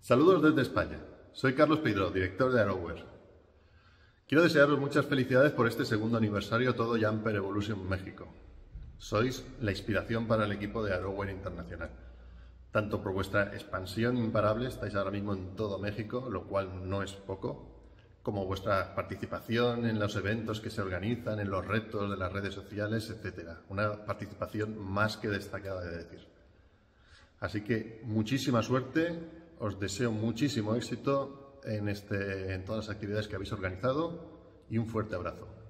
Saludos desde España. Soy Carlos Peiró, director de Arrowware. Quiero desearos muchas felicidades por este segundo aniversario Todo Jumper Evolution México. Sois la inspiración para el equipo de Arrowware Internacional. Tanto por vuestra expansión imparable, estáis ahora mismo en todo México, lo cual no es poco, como vuestra participación en los eventos que se organizan, en los retos de las redes sociales, etc. Una participación más que destacada, de decir. Así que muchísima suerte, os deseo muchísimo éxito en todas las actividades que habéis organizado y un fuerte abrazo.